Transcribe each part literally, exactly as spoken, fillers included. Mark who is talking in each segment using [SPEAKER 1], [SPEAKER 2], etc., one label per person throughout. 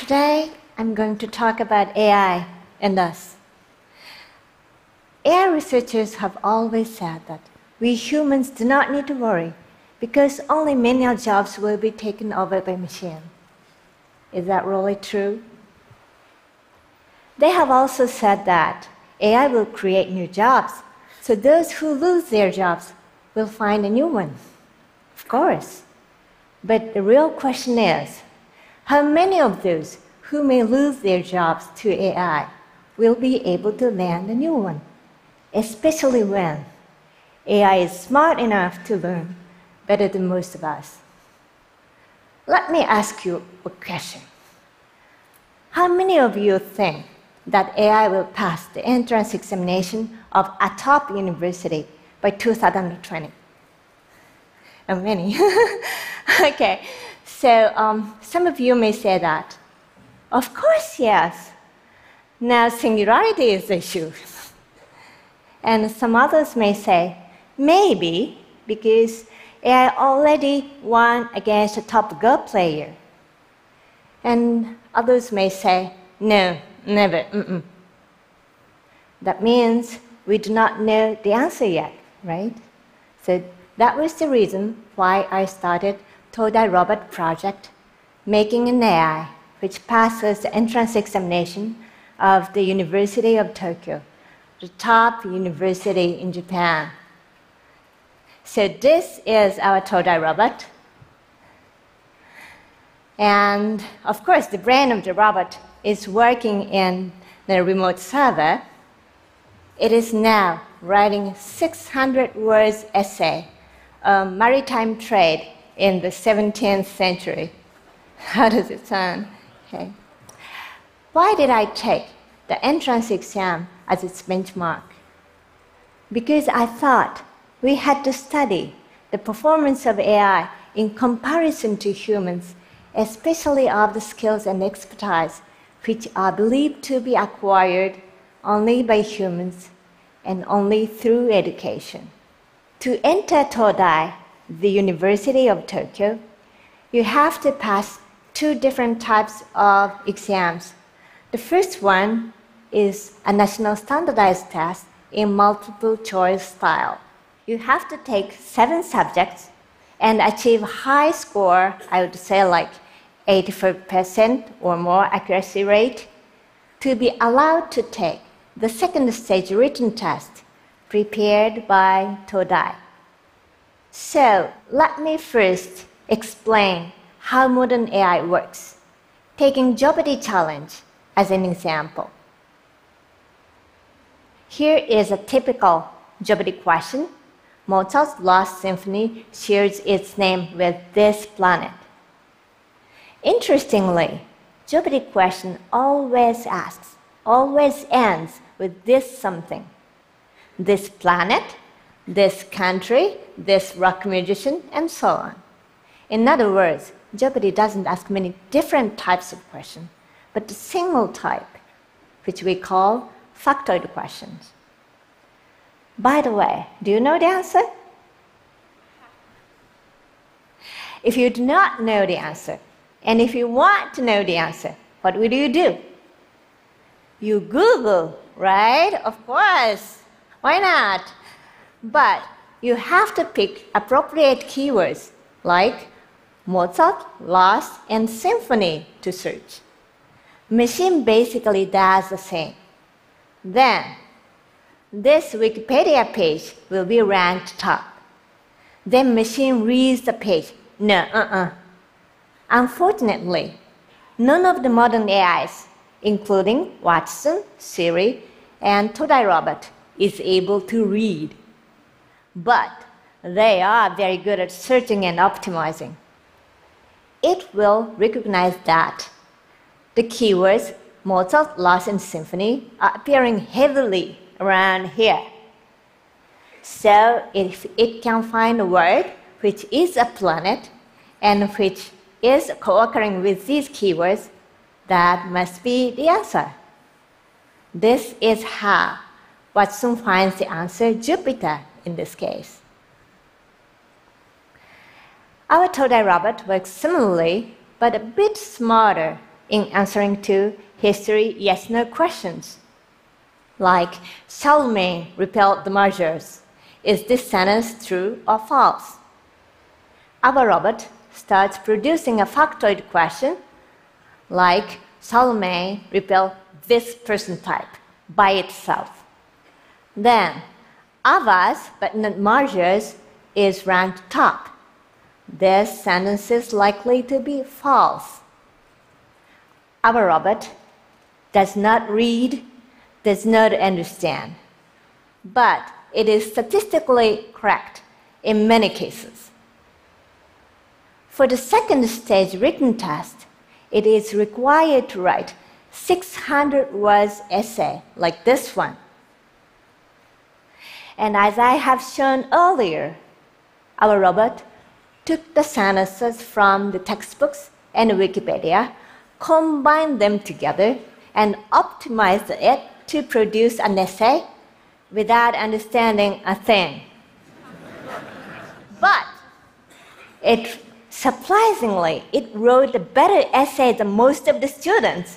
[SPEAKER 1] Today, I'm going to talk about A I and us. A I researchers have always said that we humans do not need to worry because only menial jobs will be taken over by machine. Is that really true? They have also said that A I will create new jobs, so those who lose their jobs will find a new one. Of course. But the real question is, how many of those who may lose their jobs to A I will be able to land a new one, especially when A I is smart enough to learn better than most of us? Let me ask you a question. How many of you think that A I will pass the entrance examination of a top university by two thousand twenty? Oh, many. Okay, so um, some of you may say that, of course, yes. Now singularity is the issue. And some others may say, maybe, because A I already won against a top Go player. And others may say, no, never, mm-mm. That means we do not know the answer yet, right? So that was the reason why I started Todai Robot project, making an A I which passes the entrance examination of the University of Tokyo, the top university in Japan. So this is our Todai Robot. And of course, the brain of the robot is working in the remote server. It is now writing six hundred words essay on maritime trade in the seventeenth century. How does it sound? Okay. Why did I take the entrance exam as its benchmark? Because I thought we had to study the performance of A I in comparison to humans, especially of the skills and expertise which are believed to be acquired only by humans and only through education. To enter Todai, the University of Tokyo, you have to pass two different types of exams. The first one is a national standardized test in multiple choice style. You have to take seven subjects and achieve high score, I would say like eighty-four percent or more accuracy rate, to be allowed to take the second stage written test prepared by Todai. So let me first explain how modern A I works, taking Jeopardy challenge as an example. Here is a typical Jeopardy question. Mozart's Last Symphony shares its name with this planet. Interestingly, Jeopardy question always asks, always ends with this something. This planet, this country, this rock musician, and so on. In other words, Jeopardy doesn't ask many different types of questions, but a single type, which we call factoid questions. By the way, do you know the answer? If you do not know the answer, and if you want to know the answer, what would you do? You Google, right? Of course. Why not? But you have to pick appropriate keywords like Mozart, Last, and Symphony to search. Machine basically does the same. Then, this Wikipedia page will be ranked top. Then machine reads the page. No, uh-uh. Unfortunately, none of the modern A Is, including Watson, Siri, and Todai Robot, is able to read. But they are very good at searching and optimizing. It will recognize that the keywords Mozart, Last, and Symphony are appearing heavily around here. So if it can find a word which is a planet and which is co-occurring with these keywords, that must be the answer. This is how Watson finds the answer Jupiter in this case. Our Todai Robot works similarly, but a bit smarter in answering to history yes-no questions. Like, Charlemagne repelled the Magyars. Is this sentence true or false? Our robot starts producing a factoid question like, Charlemagne repelled this person type by itself. Then, Avars, but not Magyars, is ranked top. This sentence is likely to be false. Our robot does not read, does not understand, but it is statistically correct in many cases. For the second stage written test, it is required to write six hundred words essay like this one. And as I have shown earlier, our robot took the sentences from the textbooks and Wikipedia, combined them together, and optimized it to produce an essay without understanding a thing. But it surprisingly, it wrote a better essay than most of the students.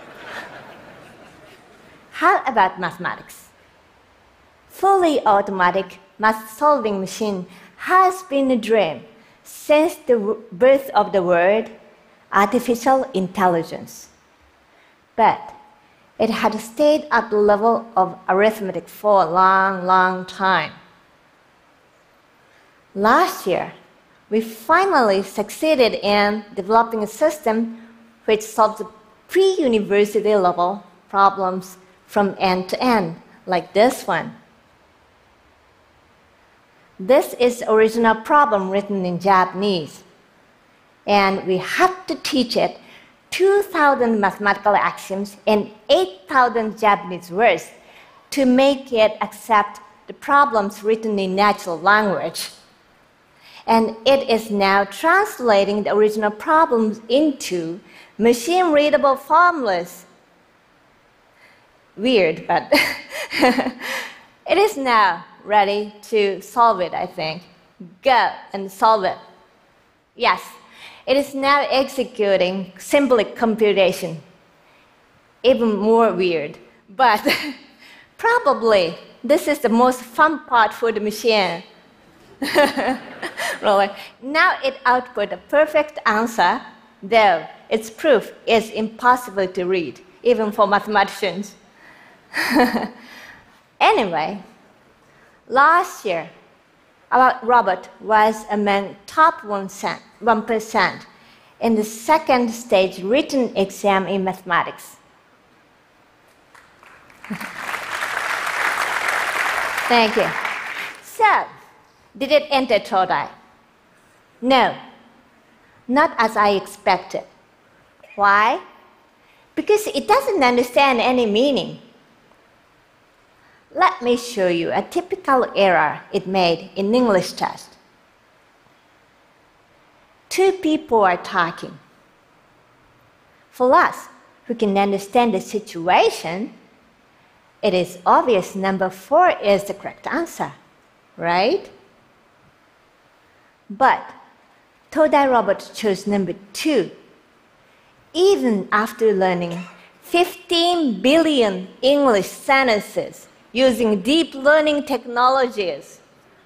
[SPEAKER 1] How about mathematics? Fully automatic math-solving machine has been a dream since the birth of the word artificial intelligence. But it had stayed at the level of arithmetic for a long, long time. Last year, we finally succeeded in developing a system which solves pre-university level problems from end to end, like this one. This is original problem written in Japanese, and we had to teach it two thousand mathematical axioms and eight thousand Japanese words to make it accept the problems written in natural language. And it is now translating the original problems into machine-readable formulas. Weird, but it is now ready to solve it, I think. Go and solve it. Yes, it is now executing symbolic computation. Even more weird, but probably this is the most fun part for the machine. Really. Now it output a perfect answer, though its proof is impossible to read, even for mathematicians. Anyway, last year, our robot was among top one percent in the second stage written exam in mathematics. Thank you. So, did it enter Todai? No, not as I expected. Why? Because it doesn't understand any meaning. Let me show you a typical error it made in English test. Two people are talking. For us, who can understand the situation, it is obvious number four is the correct answer, right? But Todai Robot chose number two, even after learning fifteen billion English sentences using deep learning technologies.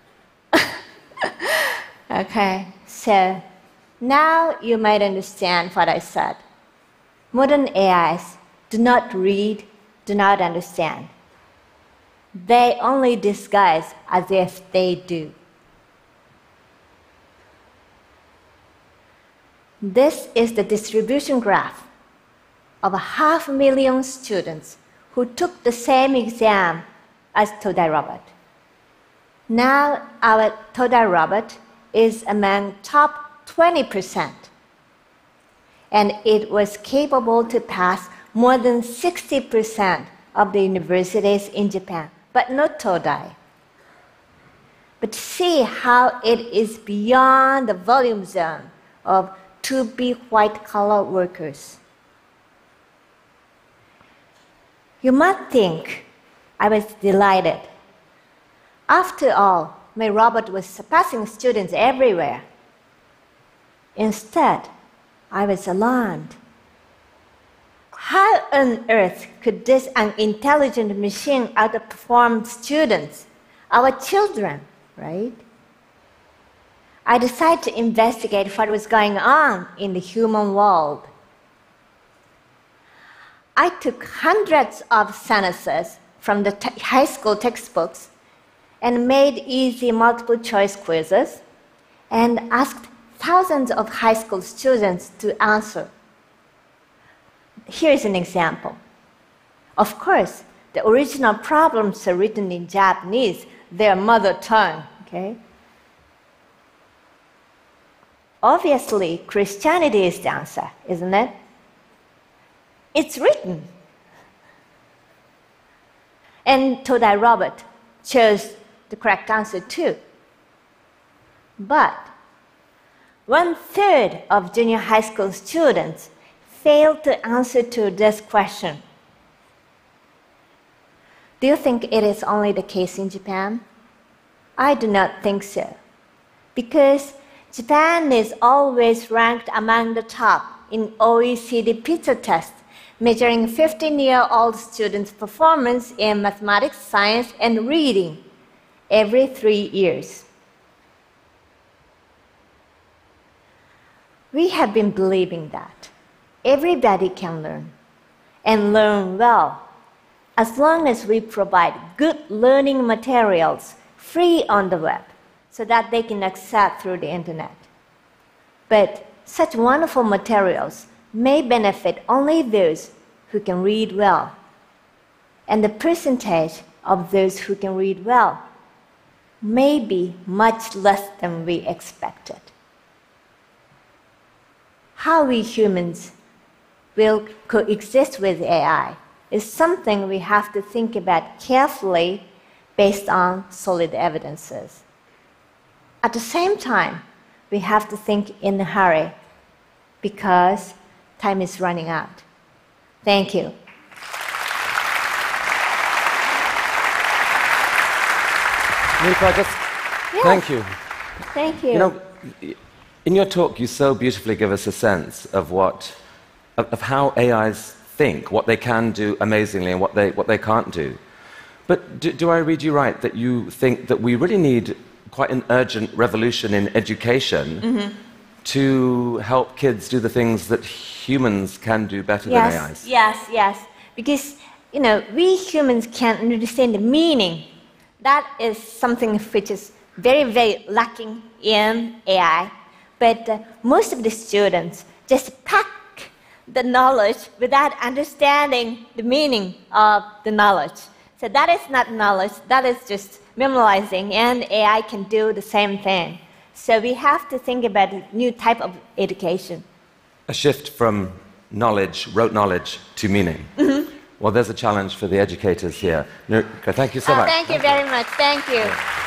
[SPEAKER 1] Okay, so now you might understand what I said. Modern A Is do not read, do not understand. They only disguise as if they do. This is the distribution graph of a half a million students who took the same exam as Todai Robot. Now our Todai Robot is among top twenty percent, and it was capable to pass more than sixty percent of the universities in Japan, but not Todai. But see how it is beyond the volume zone of to be white-collar workers. You might think I was delighted. After all, my robot was surpassing students everywhere. Instead, I was alarmed. how on earth could this unintelligent machine outperform students, our children, right? I decided to investigate what was going on in the human world. I took hundreds of sentences from the high school textbooks and made easy multiple choice quizzes and asked thousands of high school students to answer. Here's an example. Of course, the original problems are written in Japanese, their mother tongue, okay? Obviously, Christianity is the answer, isn't it? It's written. And Todai Robot chose the correct answer too. But one third of junior high school students failed to answer to this question. Do you think it is only the case in Japan? I do not think so. Because Japan is always ranked among the top in O E C D PISA test, measuring fifteen-year-old students' performance in mathematics, science, and reading every three years. We have been believing that everybody can learn, and learn well, as long as we provide good learning materials free on the web, so that they can access through the internet. But such wonderful materials may benefit only those who can read well, and the percentage of those who can read well may be much less than we expected. How we humans will coexist with A I is something we have to think about carefully based on solid evidences. At the same time, we have to think in a hurry because time is running out. Thank you.
[SPEAKER 2] Noriko, I just
[SPEAKER 1] Yes.
[SPEAKER 2] thank you.
[SPEAKER 1] Thank you.
[SPEAKER 2] You know, in your talk, you so beautifully give us a sense of what, of, of how A Is think, what they can do amazingly and what they what they can't do. But do, do I read you right that you think that we really need quite an urgent revolution in education mm-hmm. to help kids do the things that humans can do better
[SPEAKER 1] yes,
[SPEAKER 2] than A Is?
[SPEAKER 1] Yes, yes. Because, you know, we humans can't understand the meaning. That is something which is very, very lacking in A I. But uh, most of the students just pack the knowledge without understanding the meaning of the knowledge. So that is not knowledge, that is just memorizing, and A I can do the same thing. So we have to think about a new type of education.
[SPEAKER 2] A shift from knowledge, rote knowledge, to meaning. Mm-hmm. Well, there's a challenge for the educators here. Noriko, thank you so
[SPEAKER 1] oh,
[SPEAKER 2] much.
[SPEAKER 1] Thank you very much. Thank you.